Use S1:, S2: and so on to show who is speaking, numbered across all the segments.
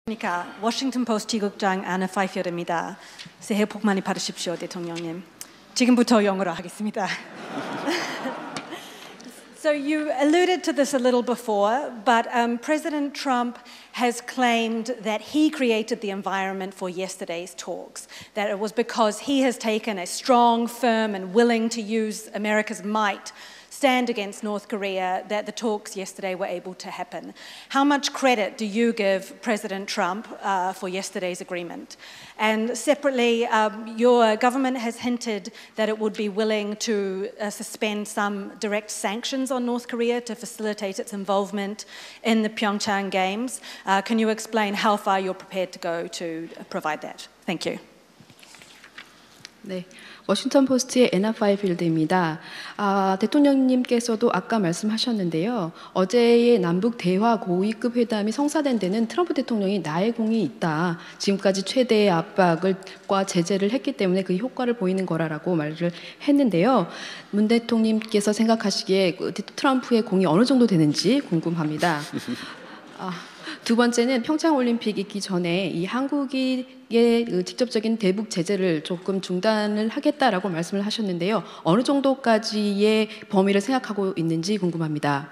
S1: 그러니까 워싱턴 포스트 지국장 아나 파이필드입니다. 새해 복 많이 받으십시오, 대통령님. 지금부터 영어로 하겠습니다. So you alluded to this a little before, but President Trump has claimed that he created the environment for yesterday's talks, that it was because he has taken a strong, firm and willing to use America's might stand against North Korea that the talks yesterday were able to happen. How much credit do you give President Trump for yesterday's agreement? And separately, your government has hinted that it would be willing to suspend some direct sanctions on North Korea to facilitate its involvement in the Pyeongchang Games. Can you explain how far you're prepared to go to provide that? Thank you.
S2: 네, 워싱턴 포스트의 애나 파이필드입니다. 대통령님께서도 아까 말씀하셨는데요. 어제의 남북 대화 고위급 회담이 성사된 데는 트럼프 대통령이 나의 공이 있다. 지금까지 최대의 압박과 제재를 했기 때문에 그 효과를 보이는 거라고 말을 했는데요. 문 대통령님께서 생각하시기에 트럼프의 공이 어느 정도 되는지 궁금합니다. 두 번째는 평창 올림픽 있기 전에 이 한국의 직접적인 대북 제재를 조금 중단을 하겠다라고 말씀을 하셨는데요. 어느 정도까지의 범위를 생각하고 있는지 궁금합니다.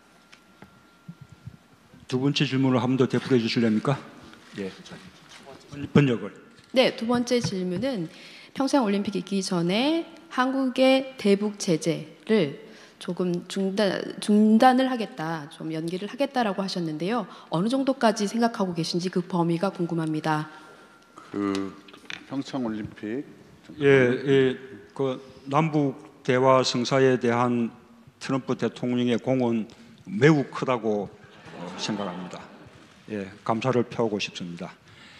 S3: 두 번째 질문을 한 번 더 되풀이해 주실랍니까? 예. 번역을.
S2: 네, 두 번째 질문은 평창 올림픽 있기 전에 한국의 대북 제재를 조금 중단을 하겠다, 좀 연기를 하겠다라고 하셨는데요. 어느 정도까지 생각하고 계신지 그 범위가 궁금합니다.
S4: 그 평창 올림픽
S3: 그 남북 대화 성사에 대한 트럼프 대통령의 공은 매우 크다고 생각합니다. 예, 감사를 표하고 싶습니다.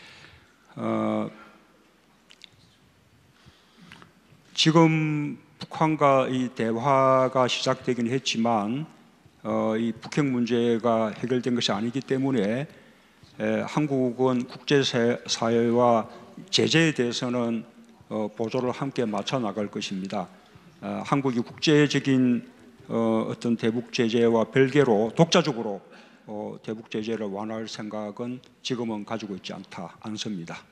S3: 지금 북한과 이 대화가 시작되긴 했지만 이 북핵 문제가 해결된 것이 아니기 때문에 한국은 국제사회와 제재에 대해서는 보조를 함께 맞춰 나갈 것입니다. 한국이 국제적인 어떤 대북 제재와 별개로 독자적으로 대북 제재를 완화할 생각은 지금은 가지고 있지 않습니다.